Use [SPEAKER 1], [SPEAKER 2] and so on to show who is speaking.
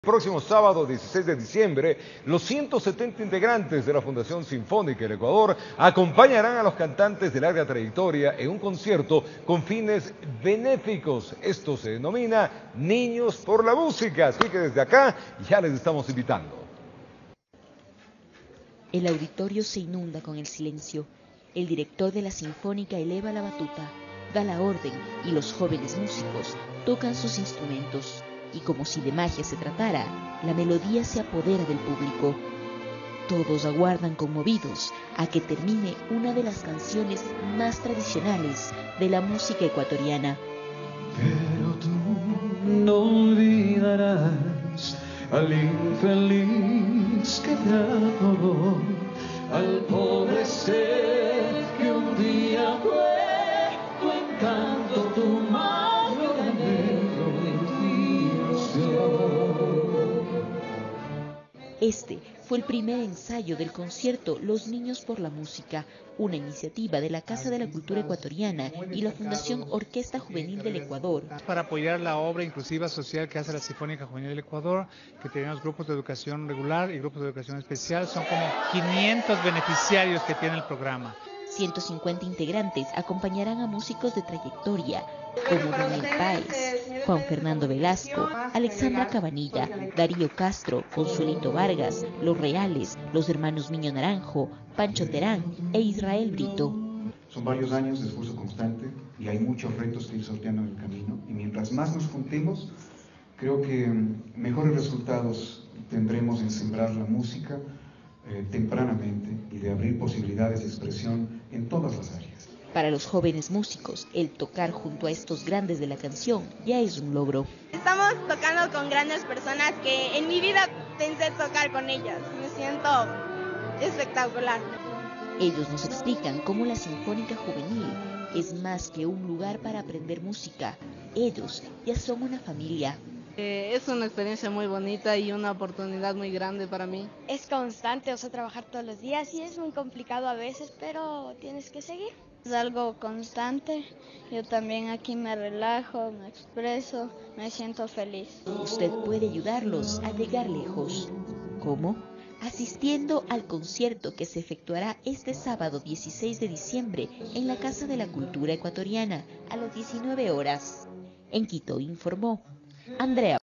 [SPEAKER 1] Próximo sábado 16 de diciembre, los 170 integrantes de la Fundación Sinfónica del Ecuador acompañarán a los cantantes de larga trayectoria en un concierto con fines benéficos. Esto se denomina Niños por la Música, así que desde acá ya les estamos invitando.
[SPEAKER 2] El auditorio se inunda con el silencio. El director de la Sinfónica eleva la batuta, da la orden y los jóvenes músicos tocan sus instrumentos. Y como si de magia se tratara, la melodía se apodera del público. Todos aguardan conmovidos a que termine una de las canciones más tradicionales de la música ecuatoriana.
[SPEAKER 3] Pero tú no olvidarás al infeliz que te adoró, al pobre ser que un día fue tu encanto, tu más grande
[SPEAKER 2] Este fue el primer ensayo del concierto Los Niños por la Música, una iniciativa de la Casa de la Cultura Ecuatoriana y la Fundación Orquesta Juvenil del Ecuador.
[SPEAKER 4] Para apoyar la obra inclusiva social que hace la Sinfónica Juvenil del Ecuador, que tenemos grupos de educación regular y grupos de educación especial, son como 500 beneficiarios que tiene el programa.
[SPEAKER 2] 150 integrantes acompañarán a músicos de trayectoria como Daniel Páez, Juan Fernando Velasco, Alexandra Cabanilla, Darío Castro, Consuelito Vargas, Los Reales, los hermanos Miño Naranjo, Pancho Terán e Israel Brito.
[SPEAKER 5] Son varios años de esfuerzo constante y hay muchos retos que ir sorteando en el camino, y mientras más nos juntemos, creo que mejores resultados tendremos en sembrar la música tempranamente y de abrir posibilidades de expresión en todas las áreas.
[SPEAKER 2] Para los jóvenes músicos, el tocar junto a estos grandes de la canción ya es un logro.
[SPEAKER 6] Estamos tocando con grandes personas que en mi vida pensé tocar con ellas. Me siento espectacular.
[SPEAKER 2] Ellos nos explican cómo la Sinfónica Juvenil es más que un lugar para aprender música. Ellos ya son una familia.
[SPEAKER 7] Es una experiencia muy bonita y una oportunidad muy grande para mí.
[SPEAKER 6] Es constante, trabajar todos los días y es muy complicado a veces, pero tienes que seguir.
[SPEAKER 8] Es algo constante. Yo también aquí me relajo, me expreso, me siento feliz.
[SPEAKER 2] Usted puede ayudarlos a llegar lejos. ¿Cómo? Asistiendo al concierto que se efectuará este sábado 16 de diciembre en la Casa de la Cultura Ecuatoriana a las 19 horas. En Quito informó Andrea.